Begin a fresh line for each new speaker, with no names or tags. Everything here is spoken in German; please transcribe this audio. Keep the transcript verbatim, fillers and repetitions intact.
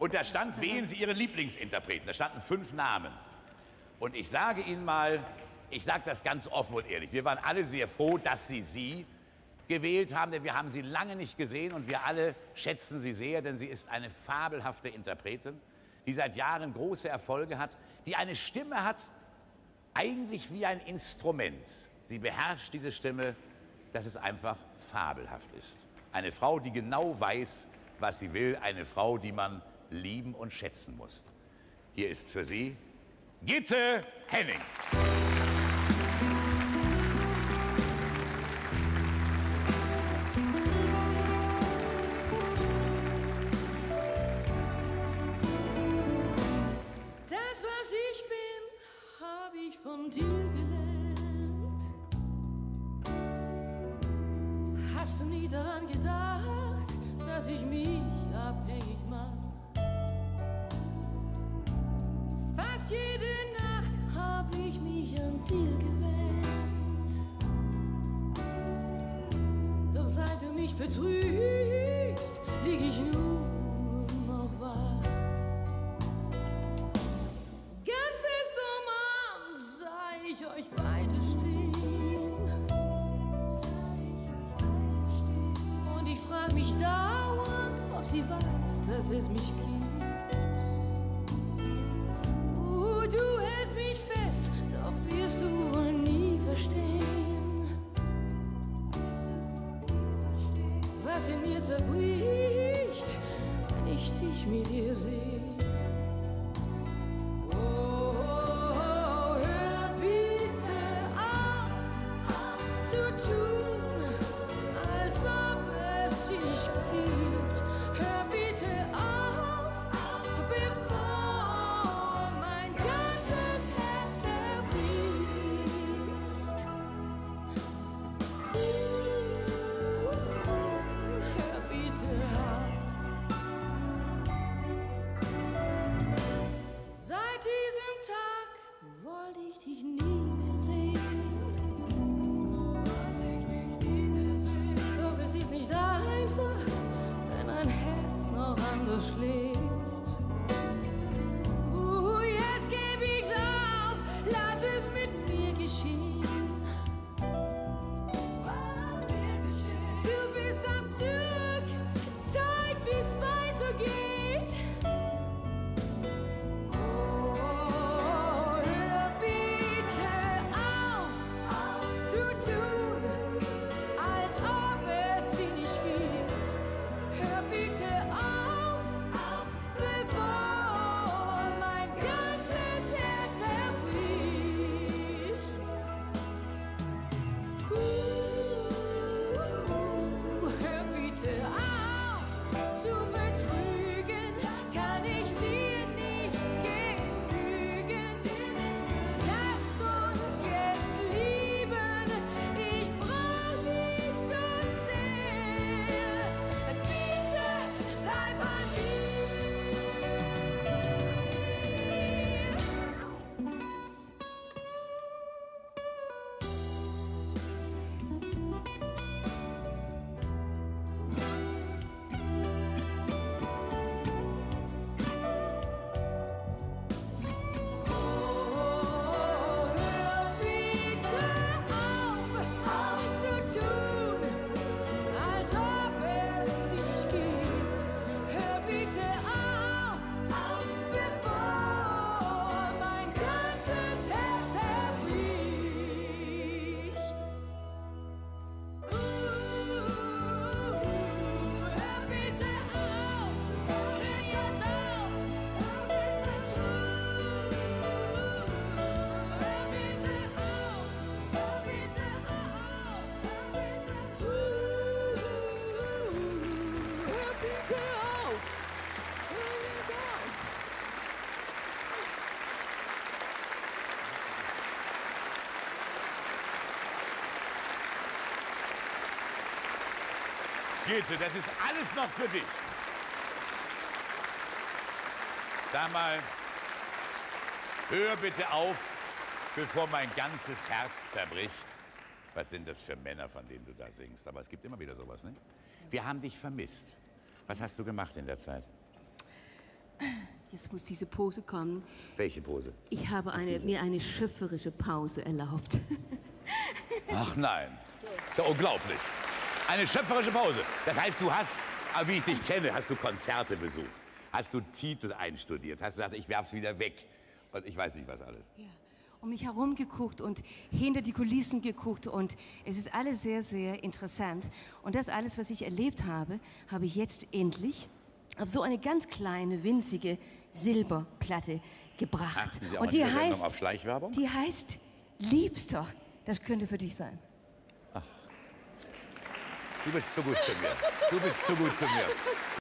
Und da stand, wählen Sie Ihren Lieblingsinterpreten. Da standen fünf Namen. Und ich sage Ihnen mal, ich sage das ganz offen und ehrlich, wir waren alle sehr froh, dass Sie sie gewählt haben, denn wir haben sie lange nicht gesehen und wir alle schätzen sie sehr, denn sie ist eine fabelhafte Interpretin, die seit Jahren große Erfolge hat, die eine Stimme hat, eigentlich wie ein Instrument. Sie beherrscht diese Stimme, dass es einfach fabelhaft ist. Eine Frau, die genau weiß, was sie will, eine Frau, die man lieben und schätzen muss. Hier ist für Sie Gitte Henning.
Das, was ich bin, habe ich von dir gelernt. Hast du nie daran gedacht, dass ich mich abhängig mache? Fast jede Nacht habe ich mich an dir gewöhnt. Doch seit du mich betrügst, lieg ich nur noch wach. Ganz fest umarmt sah ich euch beide stehen. Und ich frag mich dauernd, ob sie weiß, dass es mich gibt. Du hältst mich fest, doch wirst du wohl nie verstehen, was in mir zerbricht, wenn ich dich mit dir sehe. Oh, hör bitte auf zu tun, als ob es sie nicht gibt. Hör bitte auf, bevor mein ganzes Herz zerbricht. Hör bitte auf. Seit diesem Tag wollte ich dich nie mehr sehen. Doch es ist nicht einfach, wenn ein Herz noch anders schlägt. Uh, jetzt geb ich's auf, lass es mit mir geschehen. Du bist am Zug, zeig, wie's weitergeht. Oh, hör bitte auf zu tun, als ob es sie nicht gibt. Hör bitte auf, bevor mein ganzes Herz zerbricht. Uh, hör bitte auf zu betrügen, kann ich dir nicht genügen. Lasst uns jetzt lieben, ich brauch dich so sehr. Bitte bleib bei mir. Oh, hör bitte auf zu tun, als ob es sie nicht gibt. Hör bitte auf, bevor mein ganzes Herz zerbricht. Uh, hör bitte auf, hör jetzt auf. Hör bitte auf, hör bitte auf, hör bitte auf, hör bitte auf.
Gitte, das ist alles noch für dich. Sag mal, hör bitte auf, bevor mein ganzes Herz zerbricht. Was sind das für Männer, von denen du da singst? Aber es gibt immer wieder sowas, ne? Wir haben dich vermisst. Was hast du gemacht in der Zeit?
Jetzt muss diese Pose kommen.
Welche Pose?
Ich habe eine, mir eine schöpferische Pause erlaubt.
Ach nein, ist ja unglaublich. Eine schöpferische Pause. Das heißt, du hast, aber wie ich dich kenne, hast du Konzerte besucht, hast du Titel einstudiert, hast gesagt, ich werf's wieder weg und ich weiß nicht was alles.
Ja. Um mich herum geguckt und hinter die Kulissen geguckt und es ist alles sehr, sehr interessant. Und das alles, was ich erlebt habe, habe ich jetzt endlich auf so eine ganz kleine, winzige Silberplatte gebracht.
Achten Sie auch
und
an
die
Ihrer Sendung
heißt,
auf Schleichwerbung?
die heißt Liebster. Das könnte für dich sein.
Du bist zu gut zu mir. Du bist zu gut zu mir.